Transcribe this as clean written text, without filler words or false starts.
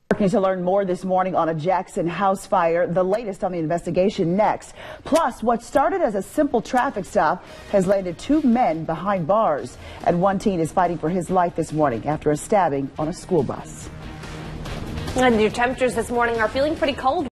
Working to learn more this morning on a Jackson house fire. The latest on the investigation next. Plus, what started as a simple traffic stop has landed 2 men behind bars. And one teen is fighting for his life this morning after a stabbing on a school bus. And your temperatures this morning are feeling pretty cold.